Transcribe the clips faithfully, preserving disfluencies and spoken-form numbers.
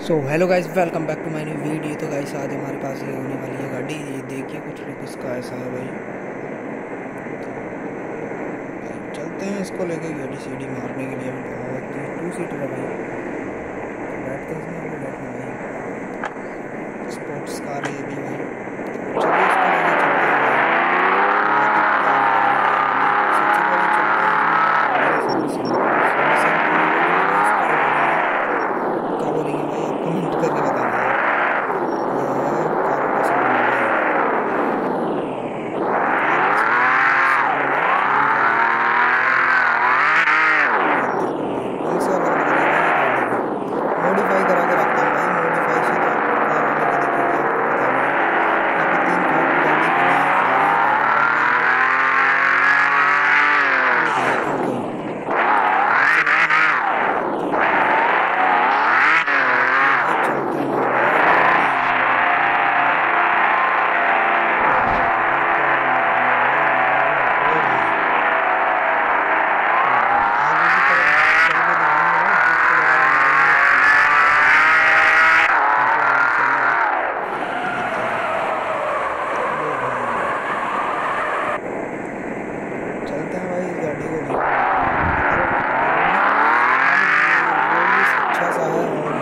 So hello guys, welcome back to my new video. तो guys आज हमारे पास ये होने वाली है गाड़ी। ये देखिए कुछ लुक इसका ऐसा है भाई। भाई चलते हैं इसको लेके गाड़ी सीढ़ी मारने के लिए। बहुत ही टू सीटर है भाई, बैठते हैं इसमें, बैठना भाई। स्पोर्ट्स कार है ये भी भाई। चलिए इसको लेके चलते हैं भाई। बहुत ही प्यारी लग रही है गाड़ी। सबसे पहले चलते हैं इसमें क्या बोलेंगे भाई, आप कमेंट करके बताना है। ये है कारों का साउंड है भाई। मॉडिफाई करा के रखता हूँ भाई। मॉडिफाई से तो कार अलग ही दिखेगी, आपको पता नहीं है। यहाँ पे तीन पार्ट गाड़ी बनी है। चलते हैं भाई इस गाड़ी को देखो। अच्छा सा है और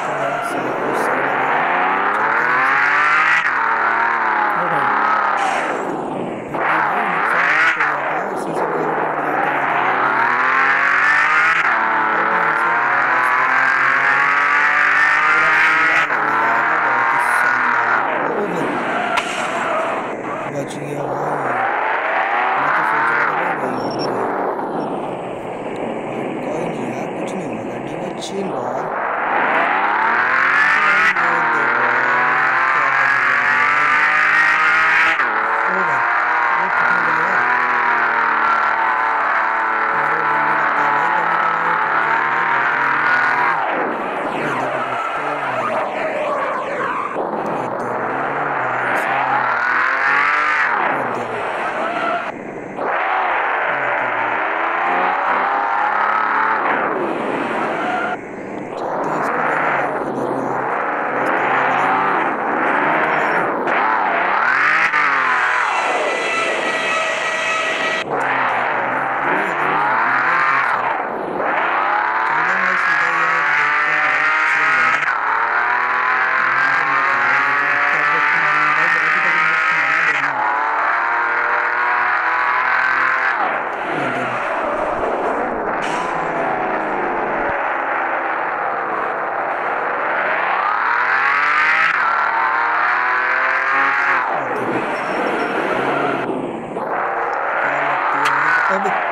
बच गया भाई। मैं तो सोच रहा था भाई वही गाड़ी है। कोई नहीं यार, कुछ नहीं होगा, गाड़ी में चिल रहा। अभी